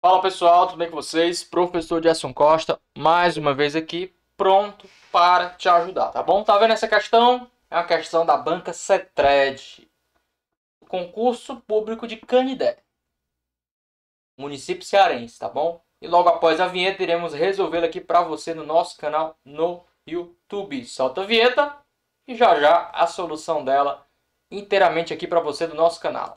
Fala pessoal, tudo bem com vocês? Professor Gerson Costa, mais uma vez aqui, pronto para te ajudar, tá bom? Tá vendo essa questão? É uma questão da banca CETRED, o concurso público de Canidé, município cearense, tá bom? E logo após a vinheta iremos resolvê-la aqui para você no nosso canal no YouTube. Solta a vinheta e já já a solução dela inteiramente aqui para você do nosso canal.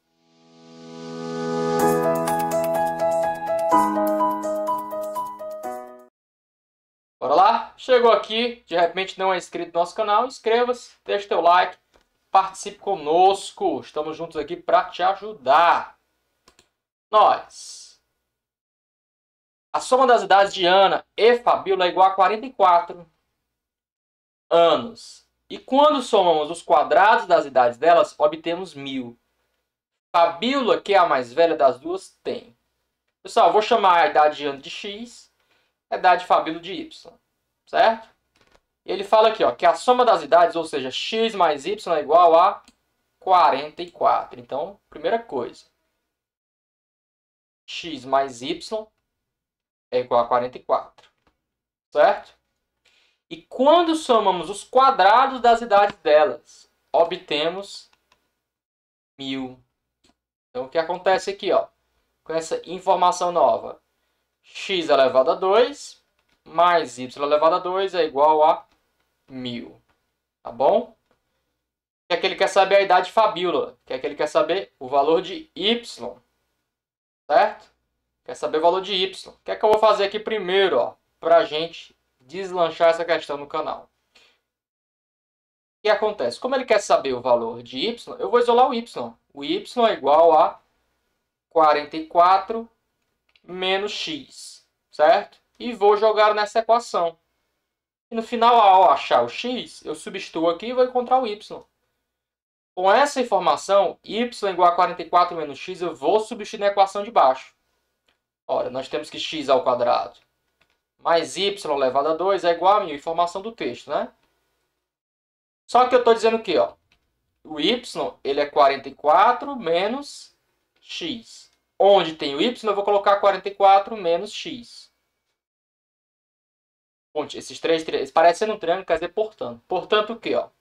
Bora lá? Chegou aqui, de repente não é inscrito no nosso canal, inscreva-se, deixe teu like, participe conosco. Estamos juntos aqui para te ajudar. A soma das idades de Ana e Fabíola é igual a 44 anos. E quando somamos os quadrados das idades delas, obtemos 1000. Fabíola, que é a mais velha das duas, tem. Pessoal, eu vou chamar a idade de Ana de X, a idade de Fabíola de Y. Certo? E ele fala aqui, ó, que a soma das idades, ou seja, x mais y é igual a 44. Então, primeira coisa, x mais y é igual a 44. Certo? E quando somamos os quadrados das idades delas, obtemos 1000. Então, o que acontece aqui, ó, com essa informação nova? X elevado a 2 mais y elevado a 2 é igual a 1000. Tá bom? Que é que ele quer saber a idade de Fabíola. Que é que ele quer saber o valor de y. Certo? Quer saber o valor de y. O que é que eu vou fazer aqui primeiro, ó, para a gente deslanchar essa questão no canal. O que acontece? Como ele quer saber o valor de y, eu vou isolar o y. O y é igual a 44 menos x. Certo? E vou jogar nessa equação. E no final, ao achar o x, eu substituo aqui e vou encontrar o y. Com essa informação, y igual a 44 menos x, eu vou substituir na equação de baixo. Ora, nós temos que x ao quadrado mais y elevado a 2 é igual a 1000. Informação do texto, né? Só que eu estou dizendo aqui, ó, o y ele é 44 menos x. Onde tem o y, eu vou colocar 44 menos x. Esses três parecem um triângulo, quer dizer portanto. Portanto, o quê? Ó?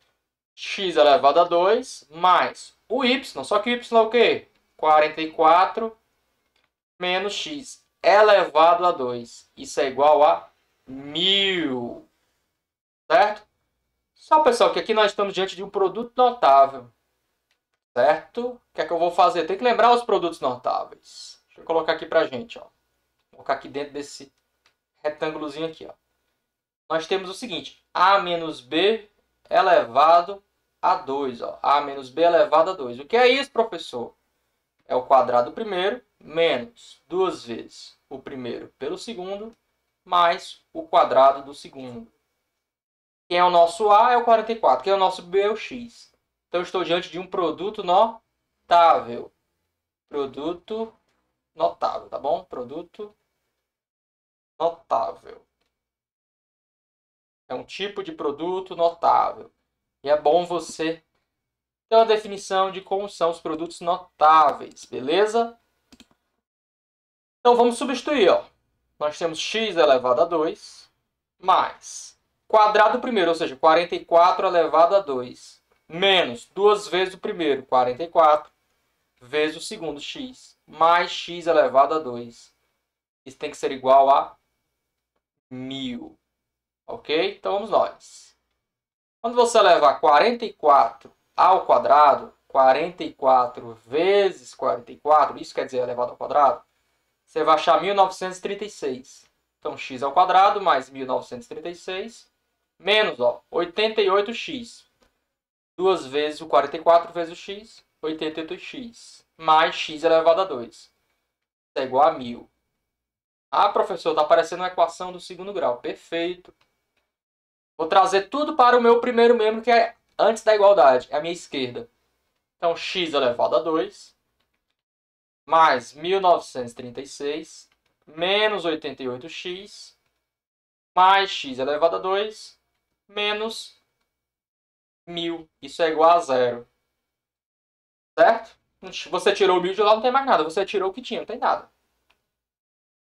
X elevado a 2 mais o y. Só que o y é o quê? 44 menos x elevado a 2. Isso é igual a 1000. Certo? Só, pessoal, que aqui nós estamos diante de um produto notável. Certo? O que é que eu vou fazer? Tem que lembrar os produtos notáveis. Deixa eu colocar aqui pra gente. Ó. Vou colocar aqui dentro desse retângulozinho aqui. Ó. Nós temos o seguinte. A menos B elevado a 2. Ó. A menos B elevado a 2. O que é isso, professor? É o quadrado do primeiro menos 2 vezes o primeiro pelo segundo mais o quadrado do segundo. Quem é o nosso A é o 44. Quem é o nosso B é o X. Então, eu estou diante de um produto notável. Produto notável, tá bom? Produto notável. É um tipo de produto notável. E é bom você ter uma definição de como são os produtos notáveis, beleza? Então, vamos substituir, ó. Nós temos x elevado a 2 mais quadrado do primeiro, ou seja, 44 elevado a 2, menos 2 vezes o primeiro, 44, vezes o segundo, x, mais x elevado a 2. Isso tem que ser igual a 1000. Ok? Então, vamos nós. Quando você levar 44 ao quadrado, 44 vezes 44, isso quer dizer elevado ao quadrado, você vai achar 1936. Então, x ao quadrado mais 1936, menos, ó, 88x. 2 vezes o 44 vezes o x, 88x, mais x elevado a 2. Isso é igual a 1000. Ah, professor, está aparecendo uma equação do segundo grau. Perfeito. Vou trazer tudo para o meu primeiro membro, que é antes da igualdade, é a minha esquerda. Então, x elevado a 2, mais 1936, menos 88x, mais x elevado a 2, menos 1000. Isso é igual a 0. Certo? Você tirou o 1000 de lá, não tem mais nada. Você tirou o que tinha, não tem nada.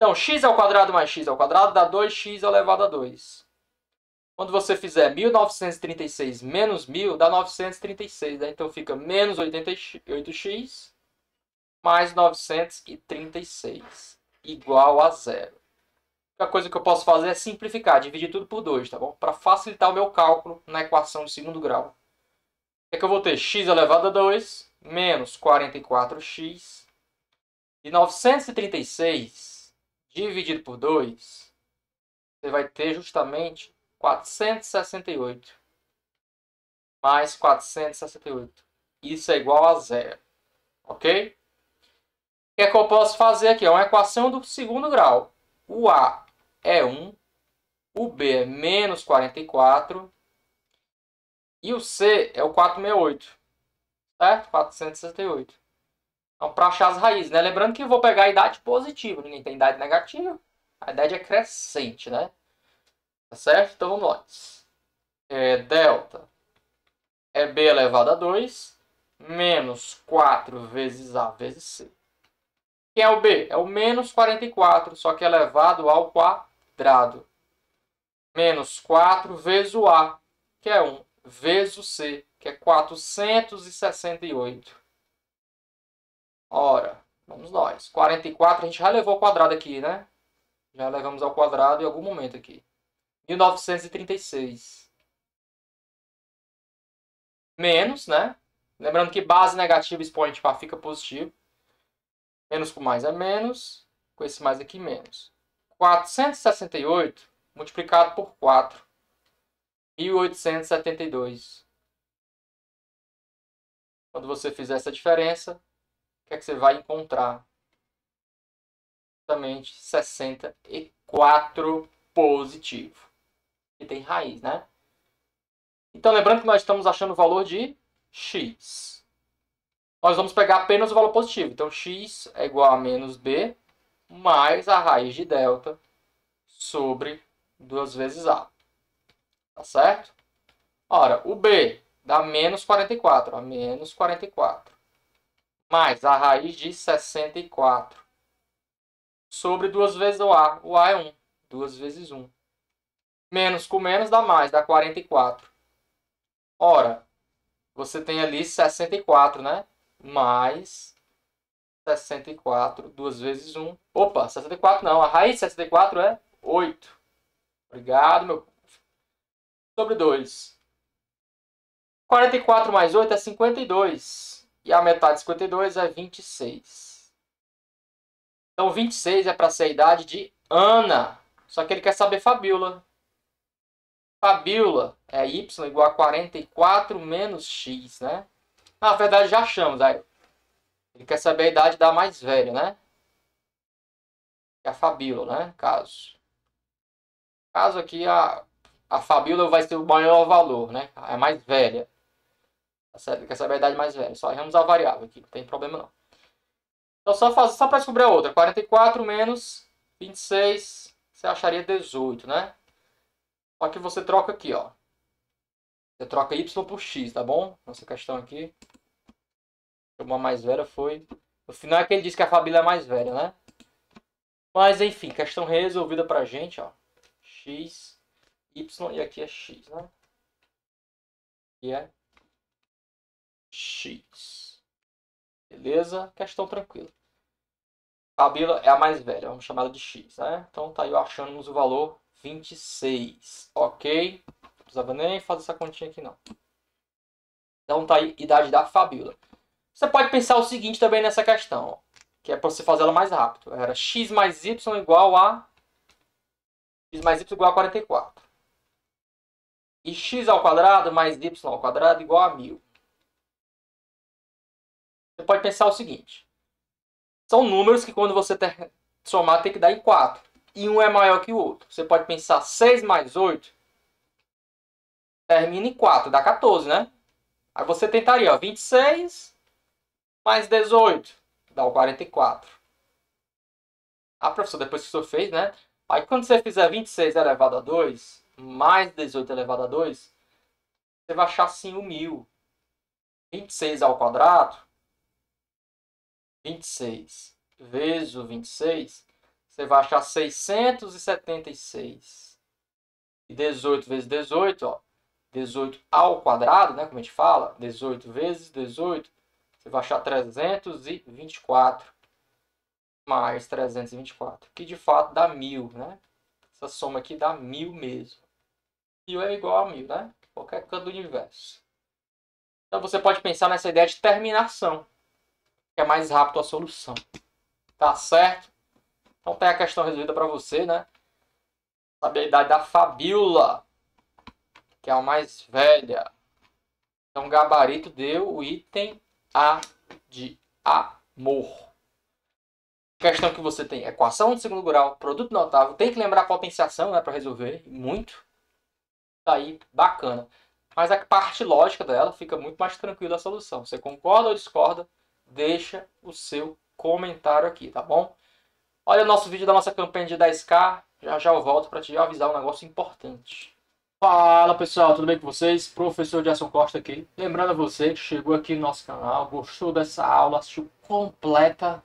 Então, x ao quadrado mais x ao quadrado dá 2x elevado a 2. Quando você fizer 1936 menos 1000, dá 936. Né? Então, fica menos 88x mais 936, igual a zero. A coisa que eu posso fazer é simplificar, dividir tudo por 2, tá bom? Para facilitar o meu cálculo na equação de segundo grau. O que é que eu vou ter? X elevado a 2 menos 44x. E 936 dividido por 2, você vai ter justamente 468. Mais 468. Isso é igual a zero. Ok? O que é que eu posso fazer aqui? É uma equação do segundo grau. O A é 1. O B é menos 44. E o C é o 468. Certo? 468. Então, para achar as raízes, né? Lembrando que eu vou pegar a idade positiva. Ninguém tem idade negativa. A idade é crescente, né? Tá certo? Então, vamos lá. Delta é B elevado a 2 menos 4 vezes A vezes C. Quem é o B? É o menos 44, só que elevado ao quadrado. Menos 4 vezes o A, que é 1, vezes o C, que é 468. Ora, vamos nós. 44, a gente já levou ao quadrado aqui, né? Já levamos ao quadrado em algum momento aqui. 1936. Menos, né? Lembrando que base negativa expoente par fica positivo. Menos com mais é menos. Com esse mais aqui, menos. 468 multiplicado por 4. 1872. Quando você fizer essa diferença, o que é que você vai encontrar? Exatamente 64 positivo. E tem raiz, né? Então, lembrando que nós estamos achando o valor de x. Nós vamos pegar apenas o valor positivo. Então, x é igual a menos b mais a raiz de delta sobre 2 vezes a. Tá certo? Ora, o b dá menos 44. Menos 44. Mais a raiz de 64. Sobre 2 vezes o a. O a é 1. 2 vezes 1. Menos com menos dá mais. Dá 44. Ora, você tem ali 64, né? Mais 64, 2 vezes 1. Opa, 64 não. A raiz de 64 é 8. Obrigado, meu povo. Sobre 2. 44 mais 8 é 52. E a metade de 52 é 26. Então, 26 é para ser a idade de Ana. Só que ele quer saber Fabiola. Fabiola é y igual a 44 menos x, né? Na verdade, já achamos. Aí. Ele quer saber a idade da mais velha, né? Que é a Fabiola, né? Caso aqui, a Fabiola vai ser o maior valor, né? É mais velha. Ele quer saber a idade mais velha. Só erramos a variável aqui, não tem problema não. Então, só para descobrir a outra. 44 menos 26, você acharia 18, né? Só que você troca aqui, ó. Você troca y por x, tá bom? Nossa questão aqui. Uma mais velha foi... No final é que ele disse que a Fabíola é mais velha, né? Mas, enfim, questão resolvida pra gente, ó. X, y e aqui é x, né? E é x. Beleza? Questão tranquila. Fabíola é a mais velha, vamos chamar ela de x, né? Então tá aí, achamos o valor 26, ok? Não precisava nem fazer essa continha aqui, não. Então tá aí, idade da Fabíola. Você pode pensar o seguinte também nessa questão, ó, que é para você fazer ela mais rápido. Era x mais y igual a... x mais y igual a 44. E x ao quadrado mais y ao quadrado igual a 1000. Você pode pensar o seguinte. São números que quando você somar tem que dar em 4. E um é maior que o outro. Você pode pensar 6 mais 8 termina em 4, dá 14, né? Aí você tentaria, ó, 26 mais 18 dá o 44. Ah, professor, depois que o senhor fez, né? Aí quando você fizer 26 elevado a 2 mais 18 elevado a 2, você vai achar assim o 1000. 26 ao quadrado, 26 vezes o 26, você vai achar 676. E 18 vezes 18, ó, 18 ao quadrado, né, como a gente fala, 18 vezes 18, você vai achar 324 mais 324, que de fato dá 1000, né? Essa soma aqui dá 1000 mesmo. 1000 é igual a 1000, né? Qualquer canto do universo. Então você pode pensar nessa ideia de terminação, que é mais rápido a solução. Tá certo? Então tem a questão resolvida para você, né? Sabe a idade da Fabiola, que é a mais velha. Então, o gabarito deu o item A de amor. Questão que você tem equação de segundo grau, produto notável. Tem que lembrar a potenciação, né, para resolver. Muito. Tá aí, bacana. Mas a parte lógica dela fica muito mais tranquila a solução. Você concorda ou discorda? Deixa o seu comentário aqui, tá bom? Olha o nosso vídeo da nossa campanha de 10k. Já já eu volto para te avisar um negócio importante. Fala pessoal, tudo bem com vocês? Professor Gerson Costa aqui. Lembrando a você que chegou aqui no nosso canal, gostou dessa aula, assistiu completa,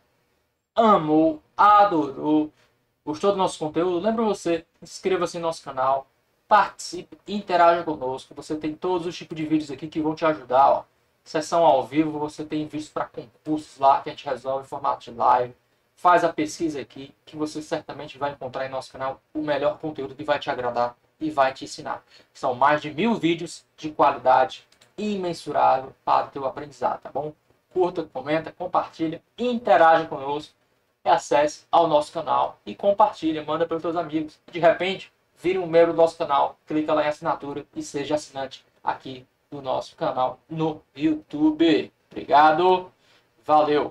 amou, adorou, gostou do nosso conteúdo? Lembra você, inscreva-se no nosso canal, participe, interaja conosco. Você tem todos os tipos de vídeos aqui que vão te ajudar. Ó. Sessão ao vivo, você tem vídeos para concursos lá que a gente resolve em formato de live. Faz a pesquisa aqui que você certamente vai encontrar em nosso canal o melhor conteúdo que vai te agradar e vai te ensinar. São mais de 1000 vídeos de qualidade imensurável para o teu aprendizado, tá bom? Curta, comenta, compartilha, interaja conosco, acesse ao nosso canal e compartilha, manda para os teus amigos. De repente, vire um membro do nosso canal, clica lá em assinatura e seja assinante aqui do nosso canal no YouTube. Obrigado, valeu!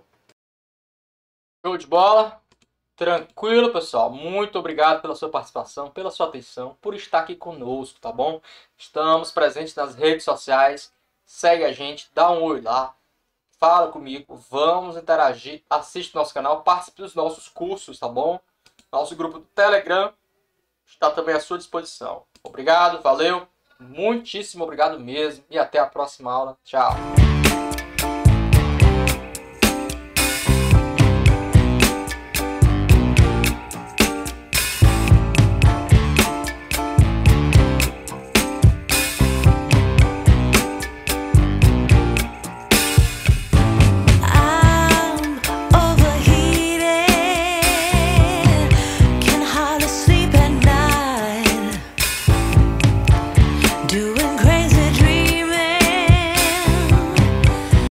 Show de bola! Tranquilo, pessoal. Muito obrigado pela sua participação, pela sua atenção, por estar aqui conosco, tá bom? Estamos presentes nas redes sociais. Segue a gente, dá um oi lá, fala comigo, vamos interagir, assiste o nosso canal, participe dos nossos cursos, tá bom? Nosso grupo do Telegram está também à sua disposição. Obrigado, valeu, muitíssimo obrigado mesmo e até a próxima aula. Tchau!